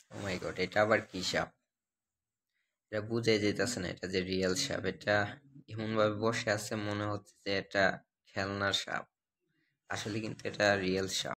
ও মাই god, এটা আবার কি সাপ? এটা বুঝাই যাইতেছে না এটা যে রিয়েল সাপ। এটা এমন ভাবে বসে আছে মনে হচ্ছে যে এটা খেলনার সাপ, আসলে কিন্তু এটা রিয়েল সাপ।